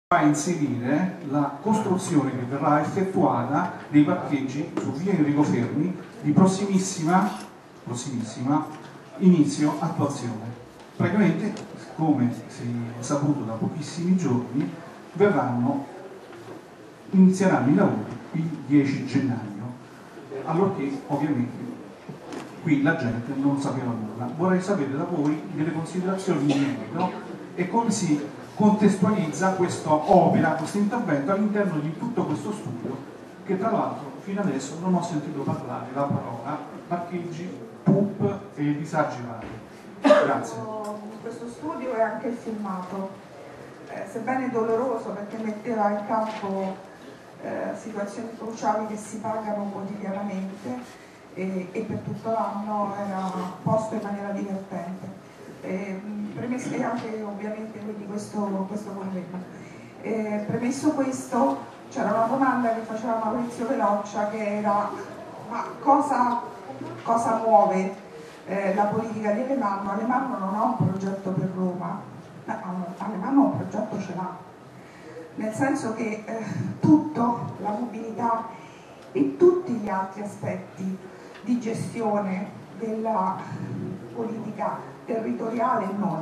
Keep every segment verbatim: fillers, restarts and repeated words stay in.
a inserire la costruzione che verrà effettuata dei parcheggi su via Enrico Fermi di prossimissima, prossimissima inizio attuazione. Praticamente, come si è saputo da pochissimi giorni, verranno, inizieranno i lavori il dieci gennaio, allorché ovviamente qui la gente non sapeva nulla. Vorrei sapere da voi delle considerazioni in merito e come si contestualizza questa opera, questo intervento all'interno di tutto questo studio, che tra l'altro fino adesso non ho sentito parlare la parola parcheggi, P U P e disagi vari. Grazie. Questo studio è anche filmato, eh, sebbene doloroso perché metteva in campo eh, situazioni cruciali che si pagano quotidianamente e, e per tutto l'anno era posto in maniera divertente. Eh, premesso e anche ovviamente quindi questo, questo convegno. Eh, premesso questo, c'era una domanda che faceva Maurizio Veloccia che era: ma cosa, cosa muove eh, la politica di Alemanno? Alemanno non ha un progetto per Roma, Alemanno un progetto ce l'ha, nel senso che eh, tutto, la mobilità e tutti gli altri aspetti di gestione della politica territoriale e non,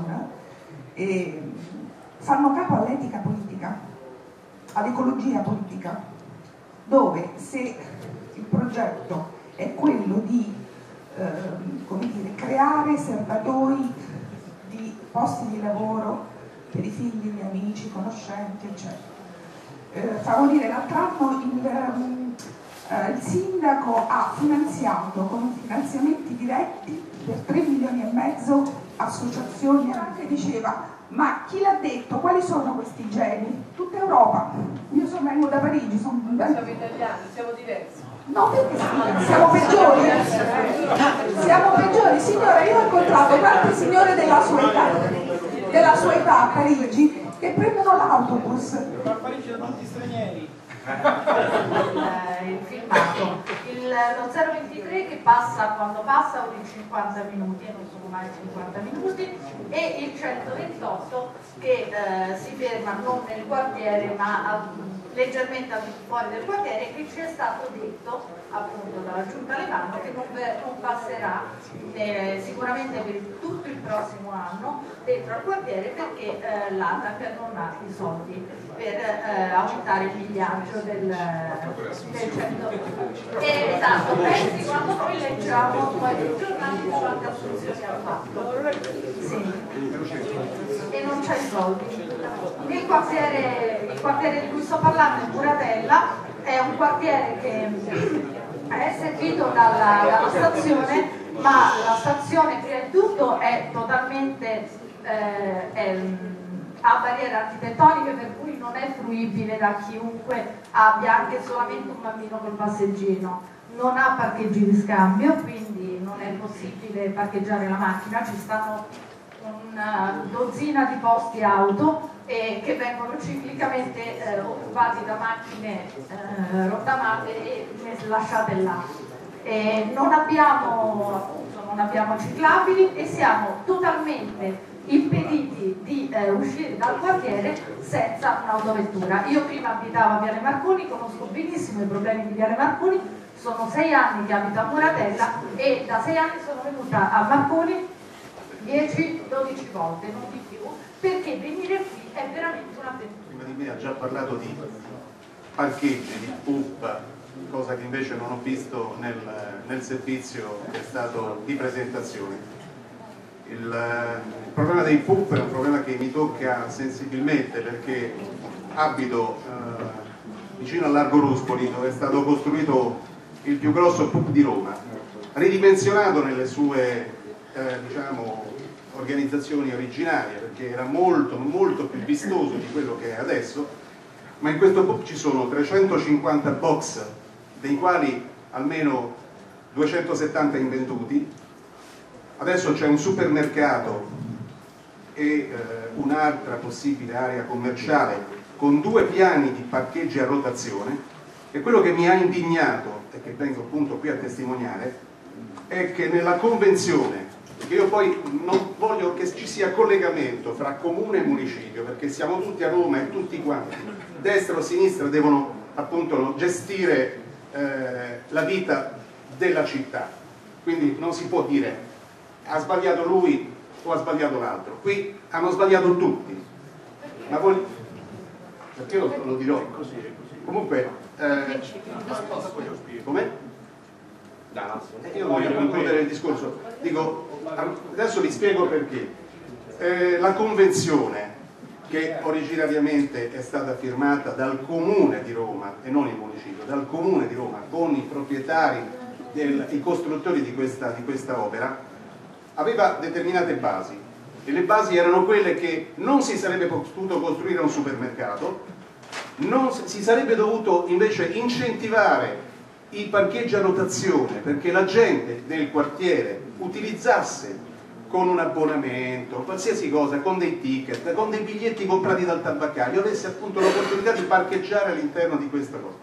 e fanno capo all'etica politica, all'ecologia politica, dove se il progetto è quello di eh, come dire, creare serbatoi di posti di lavoro per i figli, gli amici, i conoscenti, eccetera. Eh, favorire l'altro anno il, eh, il sindaco ha finanziato con finanziamenti diretti per tre milioni e mezzo associazioni, anche diceva: ma chi l'ha detto? Quali sono questi geni? Tutta Europa. Io sono, vengo da Parigi, sono... Siamo italiani, siamo diversi. No, perché siamo peggiori? Siamo peggiori, signora. Io ho incontrato tante signore della sua età, della sua età a Parigi, che prendono l'autobus. A Parigi da tanti stranieri. Il, il filmato, il, lo zero ventitré che passa quando passa ogni cinquanta minuti, e non sono mai cinquanta minuti, e il centoventotto che eh, si ferma non nel quartiere ma a, leggermente al di fuori del quartiere, e ci è stato detto appunto dalla giunta Alemanno che non, non passerà eh, sicuramente per tutto il prossimo anno dentro al quartiere, perché eh, l'A T A C non ha i soldi per eh, aumentare il migliaggio del, del centro. E, esatto, pensi quando noi leggiamo poi i giornali quante assunzioni hanno fatto. Sì. E non c'è i soldi. Il quartiere, il quartiere di cui sto parlando è Muratella, è un quartiere che è servito dalla, dalla stazione, ma la stazione prima di tutto è totalmente eh, è, ha barriere architettoniche, per cui non è fruibile da chiunque abbia anche solamente un bambino col passeggino, non ha parcheggi di scambio, quindi non è possibile parcheggiare la macchina, ci stanno una dozzina di posti auto eh, che vengono ciclicamente eh, occupati da macchine eh, rottamate e lasciate là. E non abbiamo, appunto, non abbiamo ciclabili e siamo totalmente impediti di eh, uscire dal quartiere senza un'autovettura. Io prima abitavo a Viale Marconi, conosco benissimo i problemi di Viale Marconi, sono sei anni che abito a Muratella e da sei anni sono venuta a Marconi dieci dodici volte, non di più, perché venire qui è veramente un'avventura. Prima di me ha già parlato di parcheggi, di P U P, cosa che invece non ho visto nel, nel servizio che è stato di presentazione. Il, il problema dei P U P è un problema che mi tocca sensibilmente, perché abito eh, vicino a Largo Ruspoli, dove è stato costruito il più grosso P U P di Roma, ridimensionato nelle sue eh, diciamo, organizzazioni originarie, perché era molto molto più vistoso di quello che è adesso, ma in questo P U P ci sono trecentocinquanta box, dei quali almeno duecentosettanta invenduti. Adesso c'è un supermercato e eh, un'altra possibile area commerciale con due piani di parcheggi a rotazione, e quello che mi ha indignato e che vengo appunto qui a testimoniare è che nella convenzione perché io poi non voglio che ci sia collegamento fra comune e municipio, perché siamo tutti a Roma e tutti quanti, destra o sinistra, devono appunto gestire eh, la vita della città, quindi non si può dire ha sbagliato lui o ha sbagliato l'altro, qui hanno sbagliato tutti, ma voi, perché lo, lo dirò comunque eh, come? Io voglio concludere il discorso, dico, adesso vi spiego perché. Eh, la convenzione che originariamente è stata firmata dal Comune di Roma e non il municipio, dal Comune di Roma con i proprietari, del, i costruttori di questa, di questa opera, aveva determinate basi e le basi erano quelle che non si sarebbe potuto costruire un supermercato, non si sarebbe dovuto invece incentivare i parcheggi a rotazione perché la gente del quartiere utilizzasse con un abbonamento, qualsiasi cosa, con dei ticket, con dei biglietti comprati dal tabaccaio, avesse appunto l'opportunità di parcheggiare all'interno di questa cosa.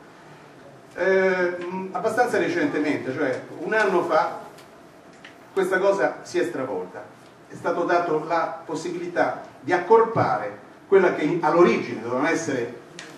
Eh, abbastanza recentemente, cioè un anno fa, questa cosa si è stravolta. È stato dato la possibilità di accorpare quella che all'origine dovevano essere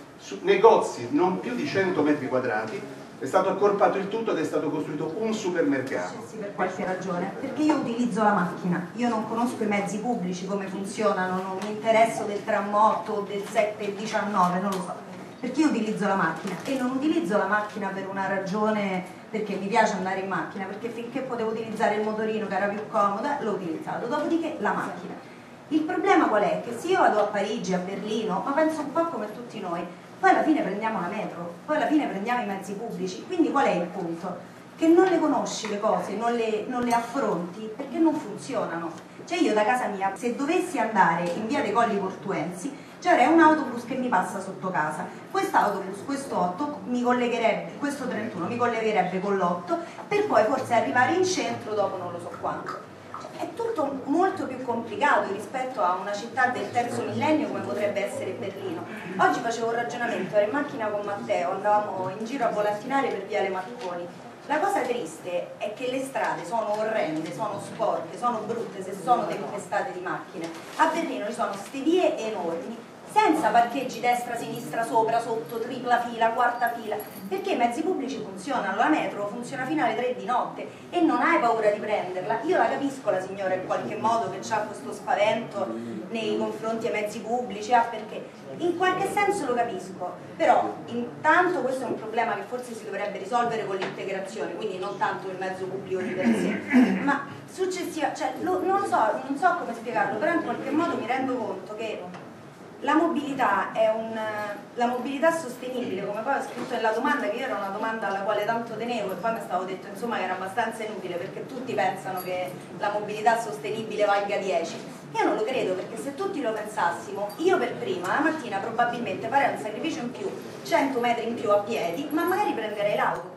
negozi non più di cento metri quadrati. È stato accorpato il tutto ed è stato costruito un supermercato. Sì, per qualche ragione, perché io utilizzo la macchina, io non conosco i mezzi pubblici come funzionano, non mi interesso del tram otto, del sette e diciannove, non lo so, perché io utilizzo la macchina e non utilizzo la macchina per una ragione perché mi piace andare in macchina, perché finché potevo utilizzare il motorino che era più comoda l'ho utilizzato, dopodiché la macchina. Il problema qual è? Che se io vado a Parigi, a Berlino, ma penso un po' come tutti noi, poi alla fine prendiamo la metro, poi alla fine prendiamo i mezzi pubblici, quindi qual è il punto? Che non le conosci le cose, non le, non le affronti perché non funzionano. Cioè io da casa mia, se dovessi andare in via dei Colli Portuensi, c'era un autobus che mi passa sotto casa, quest'autobus, questo otto mi collegherebbe, questo trentuno mi collegherebbe con l'otto per poi forse arrivare in centro dopo non lo so quanto. È tutto molto più complicato rispetto a una città del terzo millennio come potrebbe essere Berlino. Oggi facevo un ragionamento, ero in macchina con Matteo, andavamo in giro a volantinare per Viale Marconi. La cosa triste è che le strade sono orrende, sono sporche, sono brutte se sono tempestate di macchine. A Berlino ci sono queste vie enormi, senza parcheggi destra, sinistra, sopra, sotto, tripla fila, quarta fila, perché i mezzi pubblici funzionano, la metro funziona fino alle tre di notte e non hai paura di prenderla. Io la capisco la signora in qualche modo che ha questo spavento nei confronti ai mezzi pubblici, ah, perché in qualche senso lo capisco, però intanto questo è un problema che forse si dovrebbe risolvere con l'integrazione, quindi non tanto il mezzo pubblico di per sé, ma successiva, cioè, lo, non lo so, non so come spiegarlo, però in qualche modo mi rendo conto che la mobilità è un, la mobilità sostenibile, come poi ho scritto nella domanda, che io era una domanda alla quale tanto tenevo e poi mi stavo detto insomma che era abbastanza inutile perché tutti pensano che la mobilità sostenibile valga dieci. Io non lo credo, perché se tutti lo pensassimo, io per prima la mattina probabilmente farei un sacrificio in più, cento metri in più a piedi, ma magari prenderei l'auto.